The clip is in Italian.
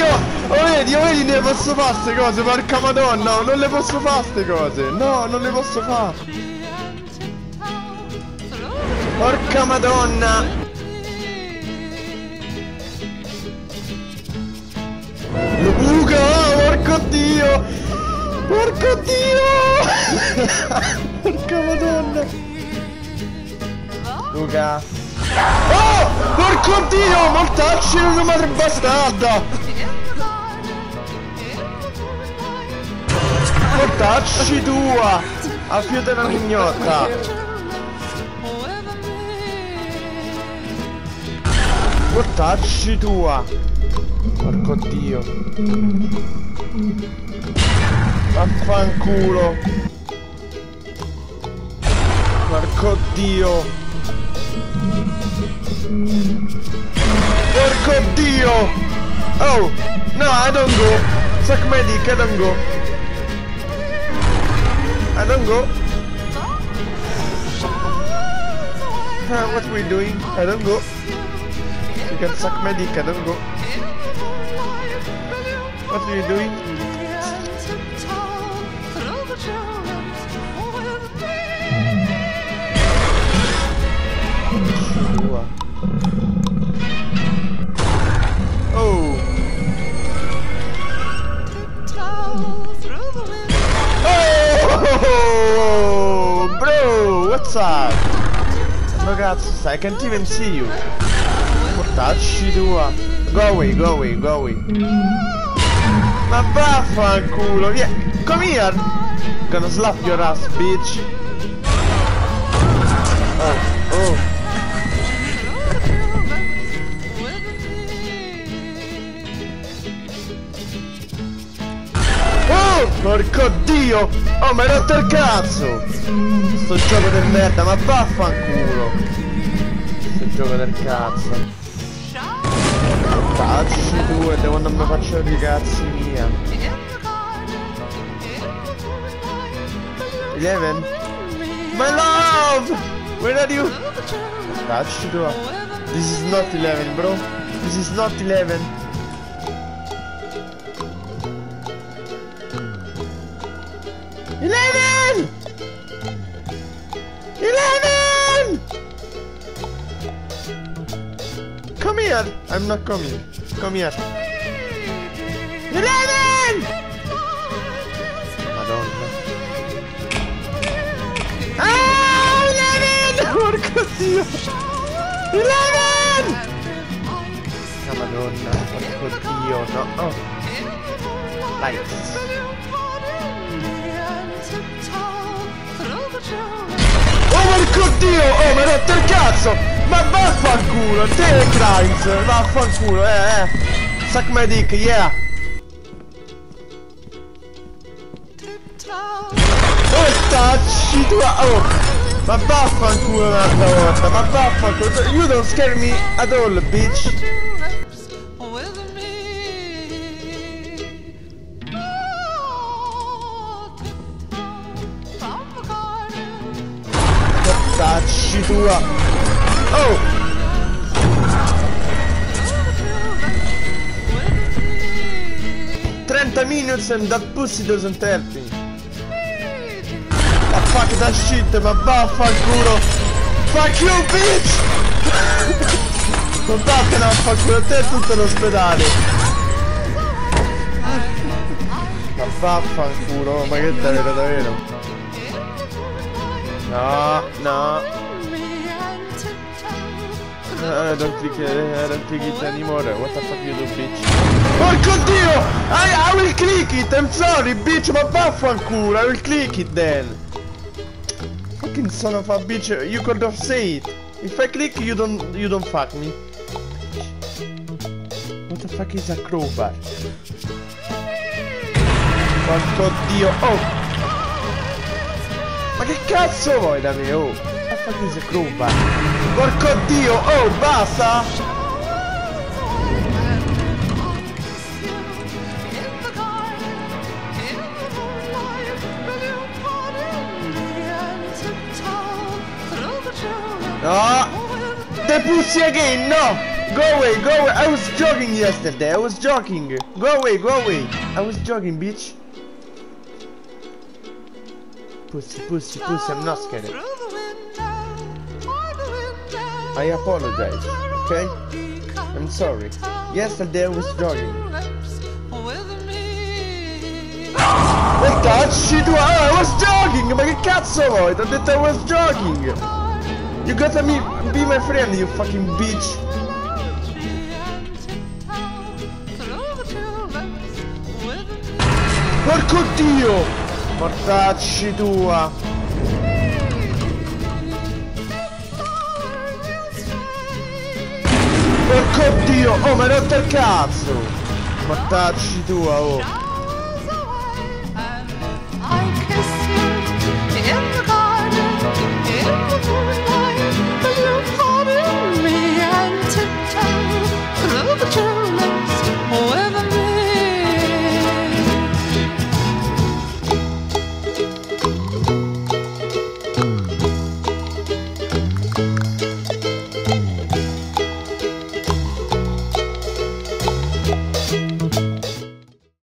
Oh, vedi, ne posso fare ste cose, porca madonna, non le posso fare ste cose. No, non le posso fare. Porca madonna. Luca, porco dio. Porco dio. Porca madonna. Luca. Oh, porco dio, mortacci una madre bastarda. Mortacci tua. A fiuto una mignotta. Mortacci tua. Porco dio. Vaffanculo. Porco dio. Porco dio. Oh, no, I don't go. Suck my dick, I don't go. I don't go. What we doing? I don't go. You can suck my dick, I don't go. What are you doing? Oh. Oh, bro, what's up? No cazzo stai, I can't even see you. Portacci tua. Go away, go away, go away. Ma vaffanculo, via. Come here. Gonna slap your ass, bitch. Oh, oh. Oh, porco dio. Oh, mi hai rotto il cazzo. Sto gioco del merda, ma vaffanculo. Sto gioco del cazzo. Tacci due, devo non mi faccio i cazzi mia. 11. My love! Where are you? Tacci due. This is not 11, bro. This is not 11. Come here! I'm not coming. Come here. 11! Madonna. Ah! 11! Porco dio! 11! Oh, Madonna, porco dio, no. Oh. Lights. Oh porco dio! Oh, mi hai rotto il cazzo! Ma vaffanculo, te Grimes, vaffanculo, Suck my dick, yeah. Oh, tacci tua, oh. Ma vaffanculo un'altra volta, ma vaffanculo. You don't scare me at all, bitch. Tacci tua. Oh! 30 minutes and that pussy doesn't help me. Ah, fuck that shit, ma vaffanculo. Fuck you, bitch! Non vattene a fanculo a te tutto l'ospedale. Ma vaffanculo, ma che davvero, davvero? No, no. I don't click it anymore. What the fuck you do, bitch? Porco dio! I will click it! I'm sorry, bitch, ma vaffanculo! I will click it then! Fucking son of a bitch, you could have said it! If I click, you don't fuck me. What the fuck is a crowbar? Porco dio! Oh! Ma che cazzo vuoi da me, oh? What the fuck is a crowbar? Porco dio, oh, basta! No! The pussy again, no! Go away, go away. I was joking yesterday. I was joking. Go away, go away. I was joking, bitch. Pussy, pussy, pussy. I'm not scared. I apologize, okay? I'm sorry. Yesterday I was joking. What touch? I was joking! Ma che cazzo vuoi? T'ho detto I was joking! You gotta be my friend, you fucking bitch! Porco dio! Mortacci tua! Porco dio! Oh, ma hai rotto il cazzo! Mortacci tua, oh!